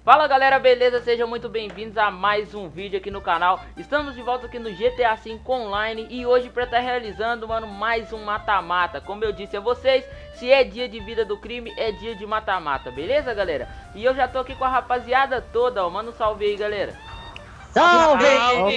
Fala galera, beleza? Sejam muito bem-vindos a mais um vídeo aqui no canal. Estamos de volta aqui no GTA V Online e hoje para estar realizando, mano, mais um mata-mata. Como eu disse a vocês, se é dia de vida do crime, é dia de mata-mata, beleza, galera? E eu já tô aqui com a rapaziada toda, ó. Manda um salve aí, galera. Salve!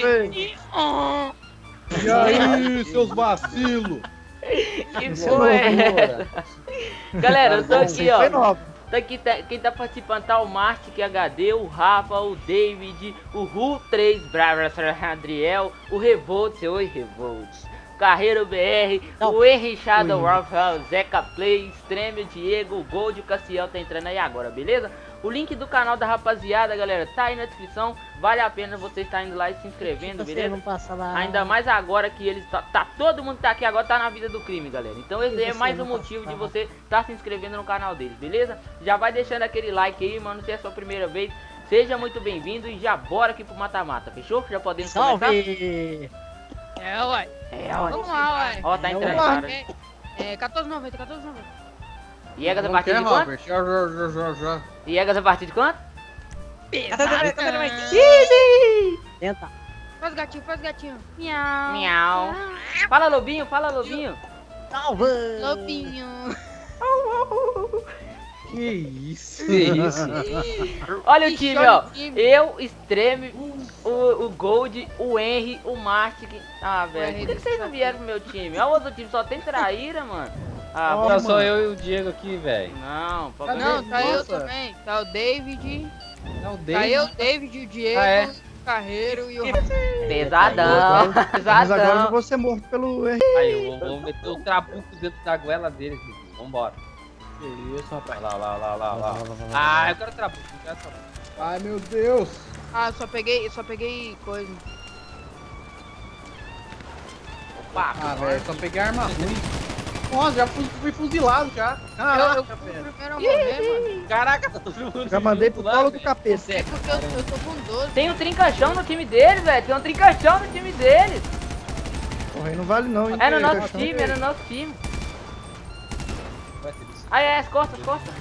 E aí, seus vacilos? Que porra é essa? Galera, eu tô aqui, ó. Quem tá participando tá o Martic HD, o Rafa, o David, o Ru3, Adriel, o Revolt, oi Revolt, o Carreiro BR, o Henry Shadow, Rafael, Zeca Play, Extreme, o Diego, o Gold, o Cassiel tá entrando aí agora, beleza? O link do canal da rapaziada, galera, tá aí na descrição. Vale a pena você estar indo lá e se inscrevendo, beleza? Não passa lá. Ainda mais agora que eles todo mundo que tá aqui agora tá na vida do crime, galera. Então esse é mais um motivo de você estar se inscrevendo no canal deles, beleza? Já vai deixando aquele like aí, mano, se é a sua primeira vez. Seja muito bem-vindo e já bora aqui pro mata-mata, fechou? Já podemos começar? Salve! É, uai. Vamos lá, uai. Ó, tá entrando, cara. É 14,90, 14,90. Iegas a partir de quanto? Já. Iegas a partir de quanto? Easy! Tenta. Faz gatinho. Miau. Miau. Fala, lobinho, fala, lobinho. Salve! Lobinho. Que isso? Olha o time, ó. Eu, Extreme, o Gold, o Henry, o Martic. Ah, velho, por que vocês não vieram pro meu time? Olha o outro time, só tem traíra, mano. Ah, Olha só eu e o Diego aqui, velho. Não, Não, tá eu também. Tá o David. É o Tá eu, o David, o Diego, o Carreiro e o Pesadão, Mas agora eu pesadão. vou ser morto pelo R. Aí, eu vou meter o trabuco dentro da goela dele, filho. Vambora. Que isso, rapaz? Lá. Ah, eu quero trabuco, não quero trabuco. Ai, meu Deus. Ah, só peguei coisa. Opa, Ah, velho, só peguei arma ruim. Nossa, já fui fuzilado já. Eu Caraca, fui o velho. primeiro a morrer, mano. Caraca, tá todo mundo. Já mandei pro colo do capeta. É porque eu tô com 12. tem um trincachão no time deles, velho. Tem um trincachão no time deles. Porra, aí não vale não, hein? É no nosso Caixão. time, é no nosso time. Ai, as costas.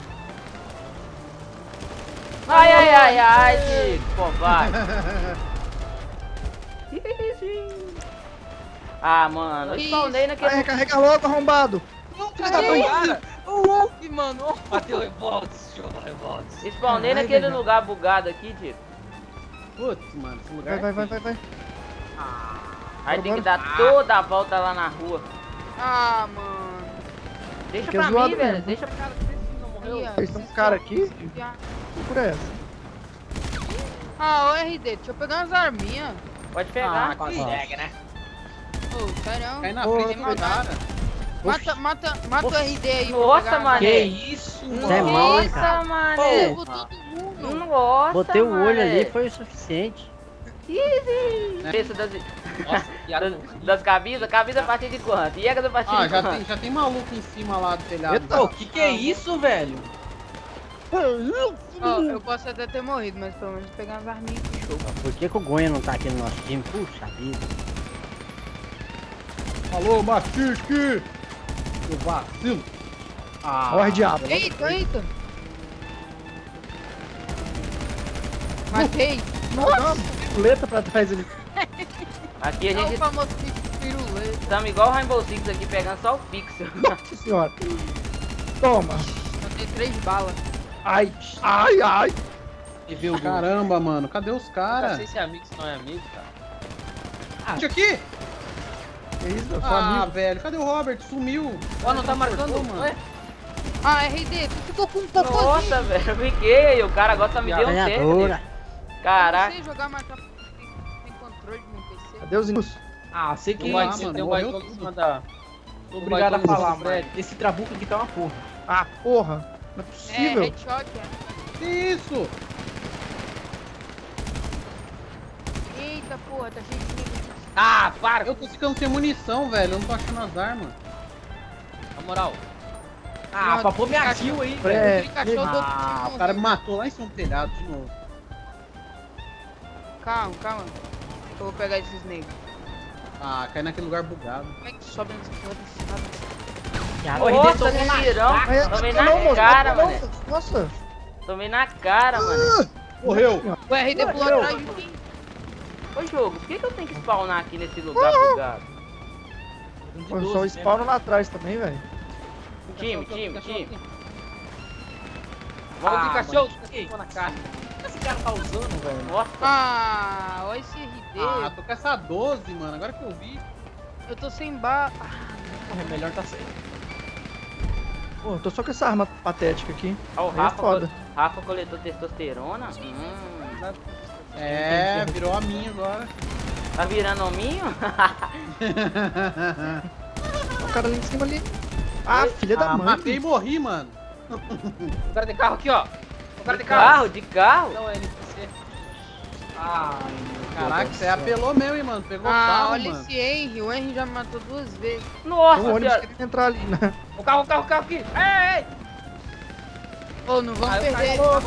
Ai, que covarde. Ah, mano, eu spawnei naquele... Carrega logo, arrombado. Cara, O Wolf, mano. bateu revolta, senhor, revolta. Spawnei naquele lugar bugado aqui, Diego. Putz, mano, esse lugar. Vai. Aí tem que dar toda a volta lá na rua. Ah, mano. Deixa Que pra zoado mim, velho. mesmo. Deixa pra... Aí, ó, Eles estão com cara aqui? Por essa. Ah, ô RD, deixa eu pegar umas arminhas. Pode pegar. Consegue, né? Ô, sério? Cai na Ô, frente do cara. Mata o RD aí. pra Nossa, pegar a mané. arma. Que isso, Você é mano? mal, hein, cara? Nossa, mané. Pegou todo mundo. Nossa, Botei o olho mané. ali, foi o suficiente. Easy. Pensa Nossa, das camisas. Camisa a partir de quanto? Iegas a partir Ah, de quanto? já tem maluco em cima lá do telhado. Eita, o que é isso, velho? Ó, eu posso até ter morrido, mas pelo menos pegar umas arminhas aqui. Show. Por que o Gonha não tá aqui no nosso time? Puxa vida. Alô, Matique! Seu vacilo. Ah, Olha o diabo. Eita. Matei. Puleta pra trás ali. Aqui a É o gente famoso piruleta. estamos igual o Rainbow Six aqui, pegando só o pixel. Nossa senhora. Toma. Matei 3 balas. Ai. E viu o gol? caramba, mano. Cadê os Não caras? sei se é amigo, se não é amigo, cara. Gente aqui! Que isso, eu sou Ah, amigo. velho, cadê o Robert? Sumiu. Ó, não tá marcando, mano. ué? Ah, RD, tu ficou com um cocôzinho. Nossa, velho, eu fiquei aí. O cara agora só me deu um tempo. Ganhadora. Caraca. Eu não sei jogar mais tem controle no PC. Cadê os inus? Ah, sei que Não vai, Tem mano, um morreu baitão em tudo. cima da... tô obrigado a Vai todo falar, mundo, mano. Fred. Esse trabuco aqui tá uma porra. Ah, porra. Não é É, possível. headshot, é. Que isso? Eita porra, tá cheio de nego. Ah, para! Eu tô ficando sem munição, velho. Eu não tô achando as armas. Na moral. Ah, Pronto, pra pôr minha cachorro. kill aí, É, velho. Aquele cachorro do outro Ah, time, o cara me matou lá em cima do telhado de novo. Calma. Eu vou pegar esses negros. Ah, cai naquele lugar bugado. Como é que sobe nessa porra desse lado? Já Ô, RD Nossa, tomou que na tirão. Mas- Tomei não, na moço, cara, não, mano. Nossa. Tomei na cara, mano. Morreu. O RD pulou atrás de mim. Ô jogo, por que eu tenho que spawnar aqui nesse lugar bugado? Pô, só o spawn lá atrás também, velho. Time. Vamos de cachorro. mas- Tô na cara. O que esse cara tá usando, velho? Nossa, Ah, olha esse RD. Ah, tô com essa 12, mano. Agora que eu vi. Eu tô sem bala. Porra, é melhor tá sem. Pô, eu tô só com essa arma patética aqui. ó, o Aí é Rafa, foda. Rafa coletou testosterona. É, virou a minha agora. Tá virando hominho? O cara ali em cima ali. Ah, filha da Ah, mãe. matei e morri, mano. O cara de carro aqui, ó. O cara de carro. De carro? Não, é NPC. Ai, Caraca, você apelou mesmo, hein, mano. Pegou o Ah, carro, olha mano. esse Henry. O Henry já me matou 2 vezes. Nossa Tem um ônibus senhora. querendo entrar ali, né? O carro aqui. Ei! Ô, não vamos Aí o perder. cara-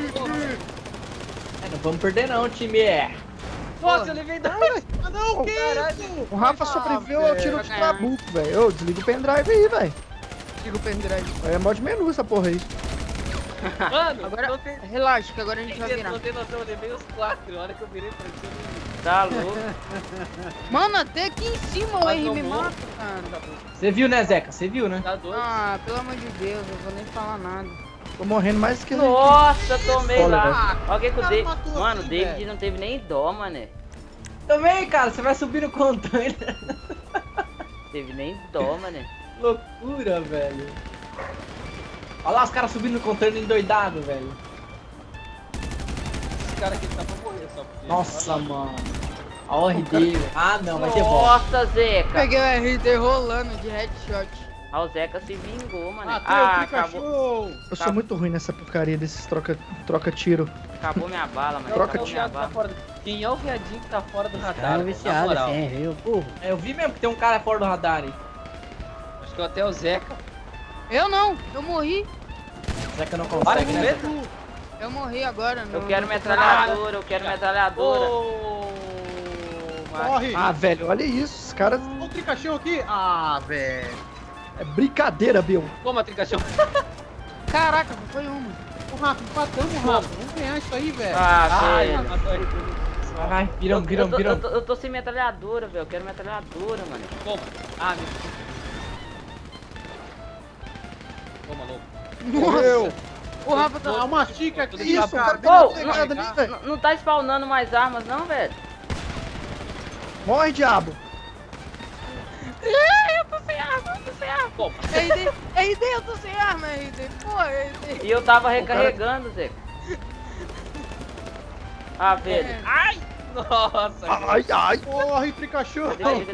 Não vamos perder não, time. Nossa, eu levei dois. Ah, não, que Caralho. isso? O Rafa sobreviveu ao tiro de velho. trabuco, velho. Ô, desliga o pendrive aí, velho. Diga o pendrive. É mod menu essa porra aí. Mano, Agora, não tem... relaxa, que agora a gente vai virar. Não tem noção, eu levei os 4. A hora que eu virei pra cima. Tá louco. Mano, até aqui em cima o Mas Henry não me morro. mata, cara. Você viu, né, Zeca? Você viu, né? Tá doido. Ah, pelo amor de Deus, eu vou nem falar nada. Tô morrendo mais que Nossa, tomei Olha, lá. Olha que o cara David. matou Mano, o assim, David velho. não teve nem dó, mané. Também, cara, você vai subir no container. Teve nem dó, mané. Loucura, velho. Olha lá os caras subindo no container endoidado, velho. Esse cara aqui tá pra morrer só porque... Nossa, mano. A RD. Ah, não, vai ter bola. Nossa, Zeca. Peguei o RD rolando de headshot. Ah, o Zeca se vingou, mané. Matei Ah, o acabou, Pikachu. Eu sou muito ruim nessa porcaria desses troca tiro. acabou minha bala, mano. Troca Acabou de minha Tá bala. fora do... Quem é o viadinho que tá fora do radar? Cara Na viciado moral. assim, viu? Burro. É, eu vi mesmo que tem um cara fora do radar aí. Acho que até o Zeca. Eu não, eu morri. Zeca não Para consegue, com né? medo. Eu morri agora. Eu não- quero não- metralhadora, eu quero metralhadora. Mas... Ah, velho, olha isso. Os caras. Olha o Pikachu aqui. Ah, velho. É brincadeira, Bill. Toma, Tricachão. Caraca, foi uma. Ô, Rafa, empatamos, Rafa. Vamos ganhar isso aí, velho. Ah, velho. Vai, viramos. Eu tô sem metralhadora, velho. Eu quero metralhadora, mano. Toma. Ah, meu. Toma, louco. Morreu. O Rafa tá. Ah, uma chica aqui. Isso, cara, tem Ô, uma pegada ali, velho. Não tá spawnando mais armas, não, velho? Morre, diabo. Eu tô sem arma, eu tô sem arma. Toma. RD, eu tô sem arma, RD. Pô, RD. E eu tava recarregando, Zeca. Ah, velho. É. Ai! Nossa. Ai. Corre, Pikachu. Cadê?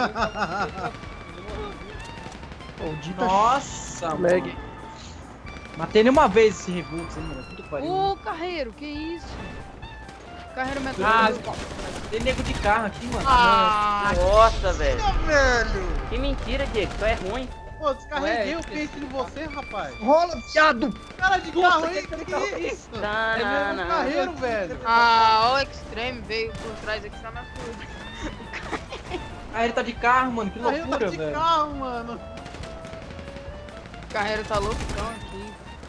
Ô, o Dita Nossa, lag. mano. Matei ele uma vez esse Reboots, hein, mano. Puta que pariu. Ô, Carreiro, que isso? Carreiro Ah, metralhador. tem nego de carro aqui, mano. Nossa, velho. velho. Que mentira, Diego. Isso é ruim. Pô, descarreguei Ué, o peixe de você, rapaz. Rola, viado. Cara de carro aí, que isso? Tá, É mesmo carreiro, velho. Ah, o Extreme veio por trás aqui, só na curva. Ah, ele tá de carro, mano. Que Carreiro loucura, tá de velho. carro, mano. O Carreiro tá loucão aqui.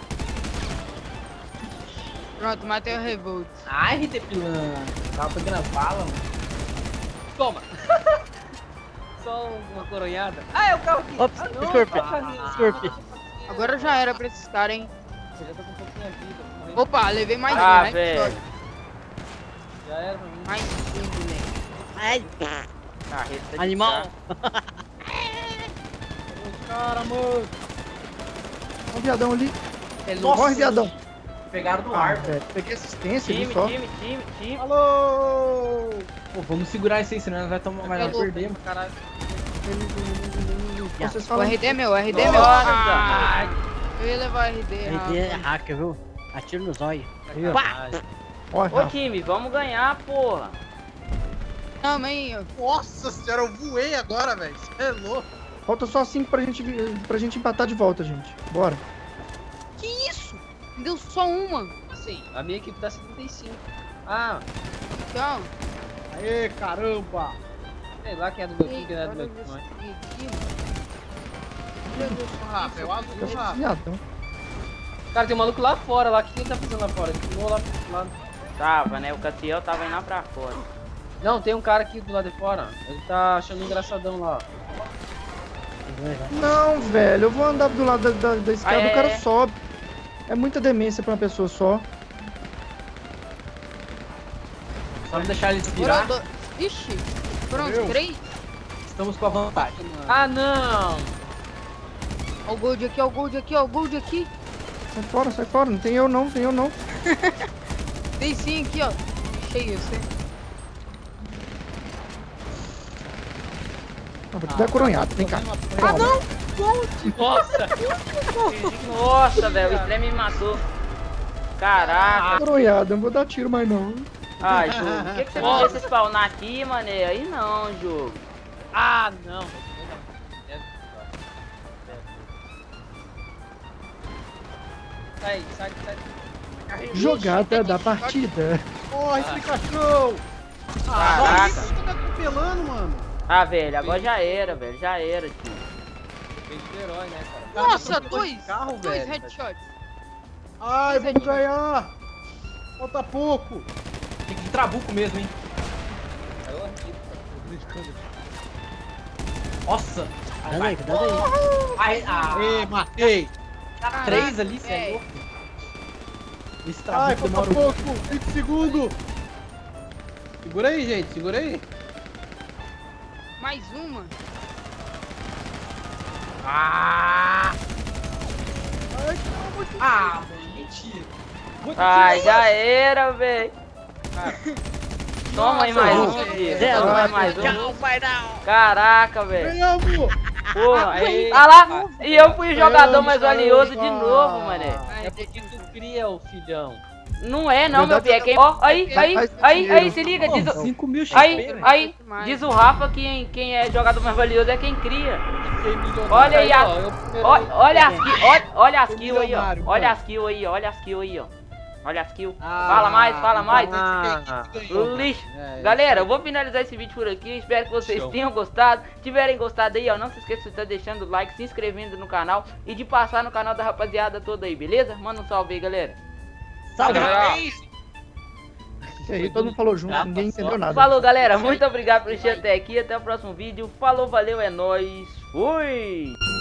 Pronto, matei o Revolt. Ai, RT pilantra. Tava pegando as balas, mano. Toma. Só uma coronhada. Ah, é o carro aqui. Ops, não, Scorpion. carrinho. Scorpion. Agora já era pra esses caras, hein? Eu já tô com um pouquinho de vida. tô morrendo. Opa, levei mais Ah, um, velho. headshot. Já era pra mim. Mais um, moleque. Ai, Carreta de animal. carro. Cara, mano. Olha o viadão ali. Nossa, Corre, viadão. Pegaram do Ah, ar. velho. Peguei assistência ali Time, só. time. Alô. Pô, vamos segurar isso aí, senão nós vai tomar mais É vai louco. perder, mano. Caralho. Vocês O falam. RD é meu, o RD é meu. Nossa. Ah, eu ia levar o RD, RD é Rafa. hacker, viu? Atiro no zóio. Sacanagem. Ó, Ô, time, vamos ganhar, porra. Não, mãe, Nossa senhora, eu voei agora, velho. Você é louco. falta só 5 pra gente empatar de volta, gente. Bora. que isso? Me deu só uma. Assim, a minha equipe tá 75. Ah, Então, Aê, caramba. sei lá quem é do meu time, quem não é do meu olha time. isso aqui. Meu Deus, Rafa, é o azul, Rafa. Viadão. Cara, tem um maluco lá fora, lá. O que ele tá fazendo lá fora? Ele pulou lá. Tava, né? O Cassiel tava indo lá pra fora. Não, tem um cara aqui do lado de fora. Ele tá achando engraçadão lá. Não, velho, eu vou andar do lado da escada, o cara é. sobe. É muita demência pra uma pessoa só. Só não deixar ele inspirar. Ixi, foram os 3? Estamos com a vantagem. Ah, não! Ó o gold aqui, ó o gold aqui, ó o gold aqui. Sai fora, não tem eu não, tem eu não. Tem sim aqui, ó. Cheio, você. Vou te dar coronhada, vem cá. Ah, não! Nossa! Nossa, velho, o Extreme me matou. Caraca. Coronhada, não vou dar tiro mais não. Ah, jogo. Por que você não deixa spawnar aqui, mané? Aí não, jogo. Ah, não! Sai. Jogada da partida. Corre, Pikachu! Caraca. Você tá me atropelando, mano. Ah, velho, agora já era, velho. Já era, tio. Fez do herói, né, cara? Nossa, atropelou de carro, dois velho. headshots. Ai, vamos ganhar. Falta pouco. Tem que ir de trabuco mesmo, hein? Saiu aqui. Nossa! Cuidado aí, cuidado aí. Ei, matei. Tá 3 ali, você é velho. louco. Esse Ai, trabuco falta demora pouco. 20 segundos. Segura aí, gente. Segura aí. Mais uma. Ah, mentira. Ai, já era, velho. Toma aí mais um, filho. Toma aí mais um. Caraca, velho. Ganhamos. Porra. Aí. Ah lá, e eu fui o jogador mais valioso de novo, mané. É porque tu cria o filhão. Não é não, meu Verdade, filho. É quem... Ó, aí, se liga. Diz, 5 mil XP, aí, velho. aí, diz o Rafa que quem é jogador mais valioso é quem cria. Olha aí, ó, eu primeiro- olha as kills aí, ó. Milionário, Olha mano. as kills aí, ó. Olha as kills aí, ó. Olha as kills. Ah, Fala mais. Ganhou. Lixo. É, Galera, eu vou finalizar esse vídeo por aqui. Espero que vocês Show. tenham gostado. Tiverem gostado aí, ó, não se esqueça de estar deixando o like, se inscrevendo no canal e de passar no canal da rapaziada toda aí, beleza? Manda um salve aí, galera. Salve! E aí, todo mundo falou junto, ninguém entendeu nada. Falou, galera. Muito obrigado por assistir até aqui. Até o próximo vídeo. Falou, valeu, é nóis. Fui!